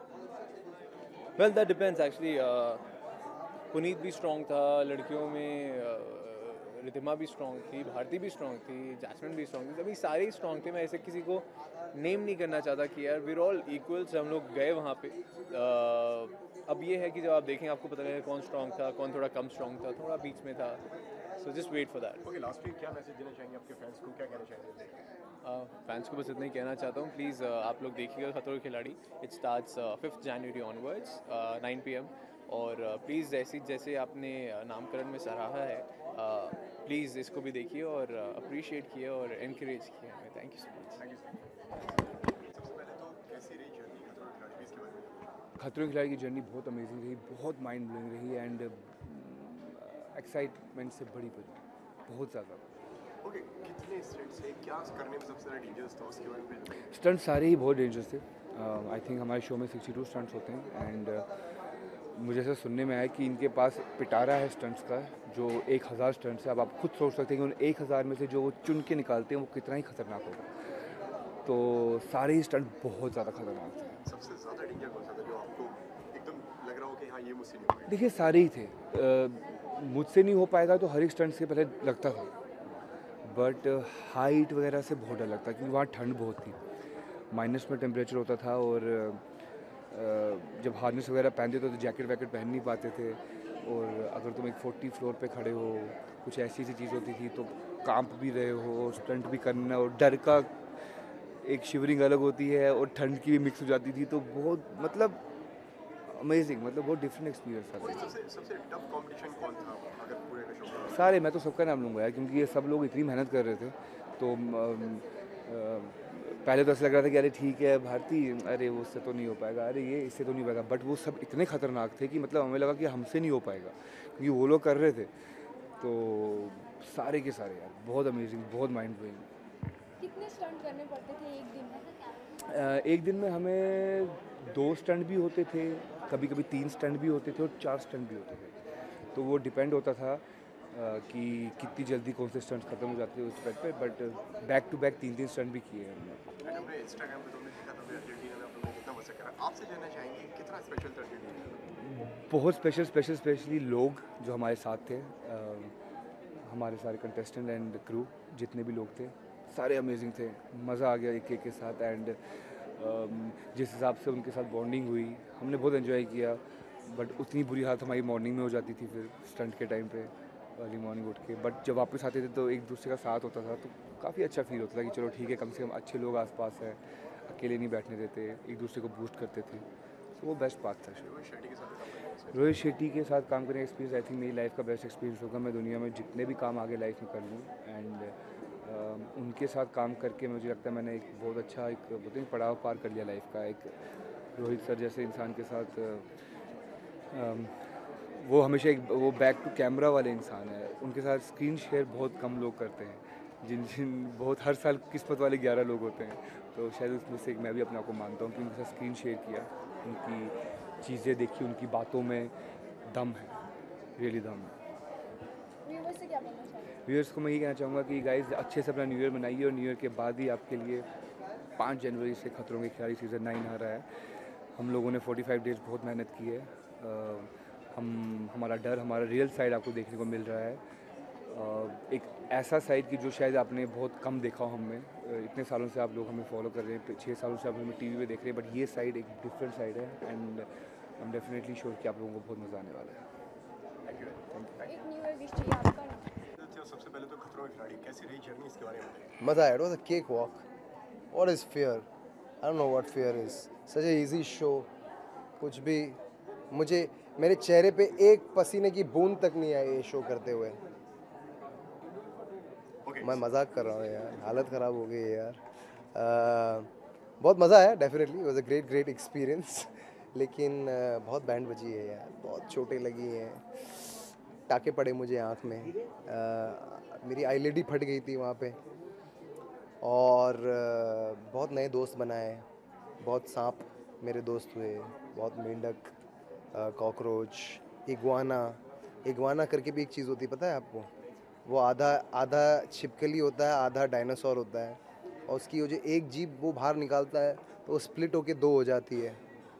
Well that depends actually. Puneet भी स्ट्रॉन्ग था, लड़कियों में uh, रितिमा भी स्ट्रॉन्ग थी, भारती भी स्ट्रॉन्ग थी, जैस्मिन भी स्ट्रॉन्ग थी, अभी सारे ही स्ट्रॉन्ग थे। मैं ऐसे किसी को नेम नहीं करना चाहता कि यार वीर ऑल इक्वल्स, हम लोग गए वहाँ पे। uh, अब ये है कि जब आप देखें आपको पता लगेगा कौन स्ट्रॉन्ग था, कौन थोड़ा कम स्ट्रॉन्ग था, थोड़ा बीच में था। So just wait for that. Okay, last week क्या मैसेज देना चाहेंगे आपके फैंस को, क्या कहना चाहेंगे? फैंस को बस इतना ही कहना चाहता हूँ, प्लीज़ uh, आप लोग देखिएगा खतरों के Khiladi. It starts fifth January onwards nine P M, और प्लीज़ जैसे जैसे आपने नामकरण में सराहा है, प्लीज़ इसको भी देखिए और अप्रिशिएट किए और इनकरेज किए हमें। Thank you so much. Thank you sir. सबसे पहले तो कैसी रही जर्नी खतरों के खिलाड़ी की, इसके बारे में? खतरों के खिलाड़ी की जर्नी बहुत अमेजिंग रही, बहुत माइंड ब्लोइंग रही एंड एक्साइटमेंट से बड़ी बड़ी बहुत ज़्यादा। ओके, कितने स्टंट्स थे, क्या करने में सबसे ज़्यादा डेंजरस था, उसके बारे में बताइए। स्टंट सारे ही बहुत डेंजरस थे। आई थिंक हमारे शो में सिक्सटी टू स्टंट्स होते हैं एंड uh, मुझे ऐसा सुनने में आया कि इनके पास पिटारा है स्टंट्स का, जो एक हज़ार स्टंट्स है। अब आप खुद सोच सकते हैं कि उन एक हज़ार में से जो वो चुन के निकालते हैं वो कितना ही खतरनाक होगा। तो सारे ही स्टंट बहुत ज़्यादा खतरनाक थे। सबसे ज़्यादा डेंजर कौन सा था जो आपको एकदम लग रहा हो कि हाँ ये मुझसे नहीं हो पाएगा? देखिए सारे ही थे। uh, मुझसे नहीं हो पाएगा तो हर एक स्टंट से पहले लगता था, बट हाइट वगैरह से बहुत डर लगता क्योंकि वहाँ ठंड बहुत थी, माइनस में टेम्परेचर होता था, और जब हार्नेस वगैरह पहनते थे तो जैकेट वैकेट पहन नहीं पाते थे, और अगर तुम एक फोर्टी फ्लोर पे खड़े हो, कुछ ऐसी ऐसी चीज़ होती थी तो कांप भी रहे हो, स्टंट भी करना, और डर का एक शिवरिंग अलग होती है और ठंड की भी मिक्स हो जाती थी, तो बहुत मतलब अमेजिंग, मतलब बहुत डिफरेंट एक्सपीरियंस था। सबसे सबसे टफ कंपटीशन कौन था अगर पूरे का शो? सारे, मैं तो सबका नाम लूँगा यार, क्योंकि ये सब लोग इतनी मेहनत कर रहे थे। तो आ, पहले तो ऐसा लग रहा था कि अरे ठीक है भारती, अरे वो उससे तो नहीं हो पाएगा, अरे ये इससे तो नहीं होगा, बट वो सब इतने खतरनाक थे कि मतलब हमें लगा कि हमसे नहीं हो पाएगा, क्योंकि वो लोग कर रहे थे। तो सारे के सारे यार बहुत अमेजिंग, बहुत माइंड ब्लोइंग। कितने स्टंट करने पड़ते थे एक दिन में? एक दिन में हमें दो स्टंट भी होते थे, कभी कभी तीन स्टंट भी होते थे और चार स्टंट भी होते थे। तो वो डिपेंड होता था कि कितनी जल्दी कौन से स्टंट्स खत्म हो जाते थे उस स्टंट पे, बट बैक टू बैक तीन तीन स्टंट भी किए हैं हमने। हमने इंस्टाग्राम पे तुमने देखा था अर्जेंटीना में आप लोगों ने कितना मजा करा, आपसे जानना चाहेंगे कितना स्पेशल था अर्जेंटीना? बहुत स्पेशल स्पेशल स्पेशली लोग जो हमारे साथ थे, आ, हमारे सारे कंटेस्टेंट एंड क्रू जितने भी लोग थे सारे अमेजिंग थे, मज़ा आ गया एक एक के साथ। एंड जिस हिसाब से उनके साथ बॉन्डिंग हुई हमने बहुत एंजॉय किया, बट उतनी बुरी हालत हमारी मॉर्निंग में हो जाती थी फिर स्टंट के टाइम पे, अर्ली मॉर्निंग उठ के। बट जब वापस आते थे तो एक दूसरे का साथ होता था, तो काफ़ी अच्छा फील होता था कि चलो ठीक है, कम से कम अच्छे लोग आसपास हैं, अकेले नहीं बैठने देते, एक दूसरे को बूस्ट करते थे। तो वो बेस्ट बात था। रोहित शेट्टी के साथ रोहित शेट्टी के साथ काम करने का एक्सपीरियंस आई थिंक मेरी लाइफ का बेस्ट एक्सपीरियंस होगा। मैं दुनिया में जितने भी काम आगे लाइफ में कर लूँ, एंड uh, उनके साथ काम करके मुझे लगता है मैंने एक बहुत अच्छा एक बोलते हैं पड़ाव पार कर लिया लाइफ का। एक रोहित सर जैसे इंसान के साथ uh, um, वो हमेशा एक वो बैक टू कैमरा वाले इंसान है, उनके साथ स्क्रीन शेयर बहुत कम लोग करते हैं, जिन जिन बहुत हर साल किस्मत वाले ग्यारह लोग होते हैं, तो शायद उसमें से एक मैं भी अपने आप को मानता हूँ कि उनके साथ स्क्रीन शेयर किया, उनकी चीज़ें देखी, उनकी बातों में दम है, रियली दम है। व्यूअर्स से क्या बोलना चाहेंगे? व्यूअर्स को मैं ये कहना चाहूँगा कि गाइस अच्छे से अपना न्यू ईयर मनाइए, और न्यू ईयर के बाद ही आपके लिए पाँच जनवरी से खतरों के खिलाड़ी सीज़न नाइन आ रहा है। हम लोगों ने फोर्टी फाइव डेज़ बहुत मेहनत की है, आ, हम हमारा डर, हमारा रियल साइड आपको देखने को मिल रहा है। एक ऐसा साइड की जो शायद आपने बहुत कम देखा हो हमें। इतने सालों से आप लोग हमें फॉलो कर रहे हैं, छः सालों से आप हमें टीवी पे देख रहे हैं, बट ये साइड एक डिफरेंट साइड है and I am definitely sure कि आप लोगों को बहुत मज़ा आने वाला है। एक न्यू ईयर विश चाहिए आपका। सबसे पहले तो खतरों के खिलाड़ी कैसी रही जर्नी, इसके बारे में बताइए। मज़ा आया, it was a cakewalk. What is fear? I don't know what fear is. Such a easy show. कुछ भी मुझे मेरे चेहरे पे एक पसीने की बूंद तक नहीं आई ये शो करते हुए। okay. मैं मजाक कर रहा हूँ यार, हालत ख़राब हो गई है यार। uh, बहुत मज़ा आया, definitely it was a great great experience. लेकिन uh, बहुत बैंड बजी है यार, बहुत चोटें लगी हैं, टाके पड़े मुझे आँख में, uh, मेरी आईलिड ही फट गई थी वहाँ पे, और uh, बहुत नए दोस्त बनाए, बहुत सांप मेरे दोस्त हुए, बहुत मेंढक, कॉकरोच, इग्वाना। इग्वाना करके भी एक चीज़ होती है, पता है आपको? वो आधा आधा छिपकली होता है, आधा डायनासोर होता है, और उसकी वो जो एक जीभ वो बाहर निकालता है तो वो स्प्लिट होके दो हो जाती है।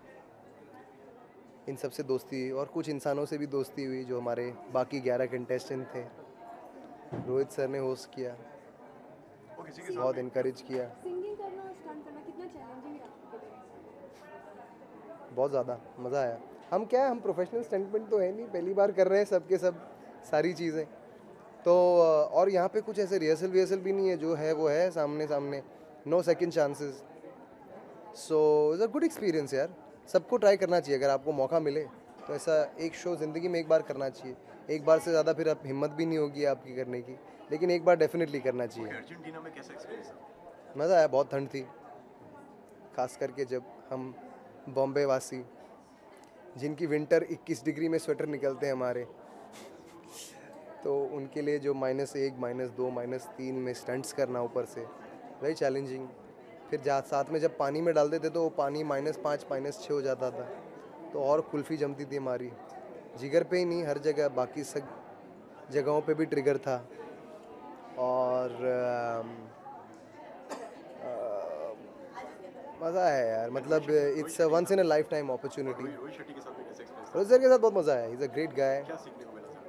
इन सब से दोस्ती, और कुछ इंसानों से भी दोस्ती हुई जो हमारे बाकी ग्यारह कंटेस्टेंट थे। रोहित सर ने होस्ट किया, बहुत इनकरेज किया। सिंगिंग करना और स्टंट करना कितना चैलेंजिंग है आपके लिए? बहुत ज़्यादा मज़ा आया। हम क्या है, हम प्रोफेशनल स्टंटमैन तो है नहीं, पहली बार कर रहे हैं सब के सब सारी चीज़ें तो, और यहाँ पे कुछ ऐसे रिहर्सल विहर्सल भी नहीं है, जो है वो है सामने सामने, no second chances. So it's a good experience यार, सबको ट्राई करना चाहिए। अगर आपको मौका मिले तो ऐसा एक शो ज़िंदगी में एक बार करना चाहिए। एक बार से ज़्यादा फिर आप हिम्मत भी नहीं होगी आपकी करने की, लेकिन एक बार डेफिनेटली करना चाहिए। अर्जेंटीना में कैसा एक्सपीरियंस है? मज़ा आया, बहुत ठंड थी, खास करके जब हम बॉम्बे वासी जिनकी विंटर इक्कीस डिग्री में स्वेटर निकलते हैं हमारे, तो उनके लिए जो माइनस एक माइनस दो माइनस तीन में स्टंट्स करना ऊपर से, वेरी चैलेंजिंग। फिर जा साथ में जब पानी में डाल देते तो वो पानी माइनस पाँच माइनस छः हो जाता था, तो और कुल्फ़ी जमती थी हमारी। जिगर पे ही नहीं, हर जगह बाकी सब जगहों पे भी ट्रिगर था। और मज़ा आया यार, मतलब it's once in a lifetime opportunity. Rohit Shetty के साथ में कैसा एक्सपीरियंस? रोहित सर के साथ बहुत मज़ा आया, ही इज़ अ ग्रेट गाय। क्या सीखने को मिला सर?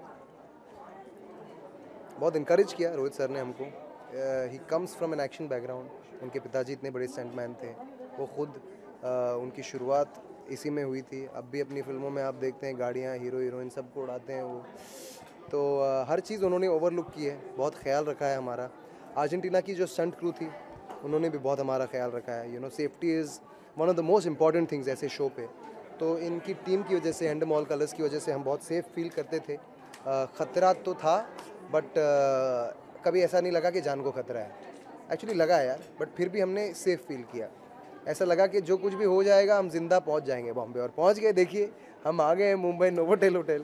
बहुत इनकरेज किया रोहित सर ने हमको। He comes from an action background, उनके पिताजी इतने बड़े स्टंटमैन थे, वो खुद uh, उनकी शुरुआत इसी में हुई थी। अब भी अपनी फिल्मों में आप देखते हैं गाड़ियाँ, हीरो हीरोइन सबको उड़ाते हैं वो, तो uh, हर चीज़ उन्होंने ओवरलुक की है, बहुत ख्याल रखा है हमारा। अर्जेंटीना की जो स्टंट क्रू थी उन्होंने भी बहुत हमारा ख्याल रखा है। You know, safety is one of the most important things ऐसे शो पे, तो इनकी टीम की वजह से, हैंडमॉल कलर्स की वजह से हम बहुत सेफ फील करते थे। uh, ख़तरा तो था, बट uh, कभी ऐसा नहीं लगा कि जान को खतरा है। एक्चुअली लगा है यार, बट फिर भी हमने सेफ फील किया। ऐसा लगा कि जो कुछ भी हो जाएगा हम जिंदा पहुंच जाएंगे बॉम्बे, और पहुंच गए। देखिए हम आ गए मुंबई नोवोटेल होटल।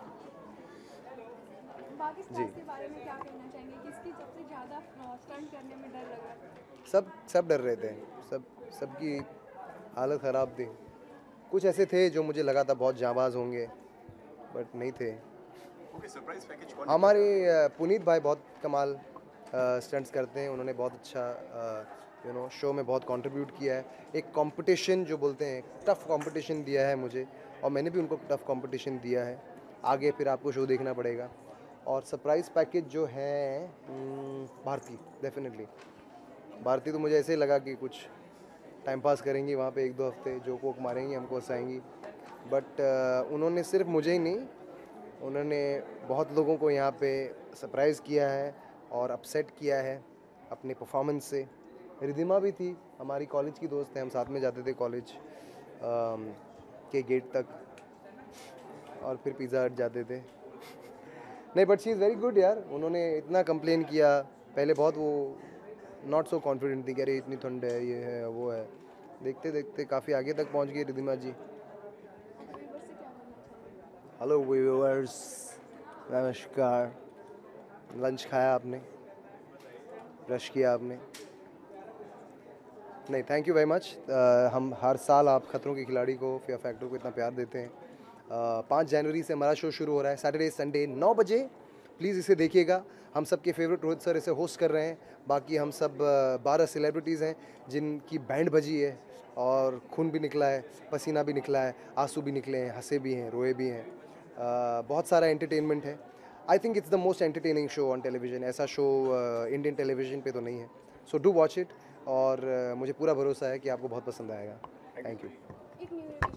पाकिस्तान के बारे में क्या कहना चाहेंगे? किसकी सबसे ज़्यादा स्टंट करने में डर लगा? सब सब डर रहे थे, सब सबकी हालत ख़राब थी। कुछ ऐसे थे जो मुझे लगा था बहुत जाबाज होंगे, बट नहीं थे। सरप्राइज पैकेज कौन? हमारे पुनीत भाई बहुत कमाल स्टंट्स करते हैं, उन्होंने बहुत अच्छा यू नो शो में बहुत कंट्रीब्यूट किया है। एक कंपटीशन जो बोलते हैं, टफ कंपटीशन दिया है मुझे, और मैंने भी उनको टफ कंपटीशन दिया है। आगे फिर आपको शो देखना पड़ेगा। और सरप्राइज़ पैकेज जो है भारती, डेफिनेटली भारती, तो मुझे ऐसे ही लगा कि कुछ टाइम पास करेंगी वहाँ पे एक दो हफ्ते, जो कोक मारेंगी, हमको हंसाएंगी। बट uh, उन्होंने सिर्फ मुझे ही नहीं, उन्होंने बहुत लोगों को यहाँ पे सरप्राइज़ किया है और अपसेट किया है अपने परफॉर्मेंस से। रिधिमा भी थी, हमारी कॉलेज की दोस्त है, हम साथ में जाते थे कॉलेज के गेट तक, और फिर पिज़्ज़ा हट जाते थे। नहीं, but she is very good यार। उन्होंने इतना कंप्लेन किया पहले, बहुत वो नॉट सो कॉन्फिडेंट थी, कह रही इतनी ठंड है, ये है वो है। देखते देखते काफ़ी आगे तक पहुंच गई रिधिमा जी। हेलो व्यूअर्स, नमस्कार। लंच खाया आपने? ब्रश किया आपने? नहीं, थैंक यू वेरी मच। हम हर साल आप खतरों के खिलाड़ी को, फियर फैक्टर को इतना प्यार देते हैं। पाँच जनवरी से हमारा शो शुरू हो रहा है, सैटरडे संडे नौ बजे। प्लीज़ इसे देखिएगा। हम सब के फेवरेट रोहित सर इसे होस्ट कर रहे हैं। बाकी हम सब बारह सेलिब्रिटीज़ हैं जिनकी बैंड बजी है, और खून भी निकला है, पसीना भी निकला है, आंसू भी निकले हैं, हंसे भी हैं, रोए भी हैं। uh, बहुत सारा एंटरटेनमेंट है। I think it's the most entertaining show on television. ऐसा शो इंडियन टेलीविजन पे तो नहीं है. सो डू वॉच इट और uh, मुझे पूरा भरोसा है कि आपको बहुत पसंद आएगा. Thank you.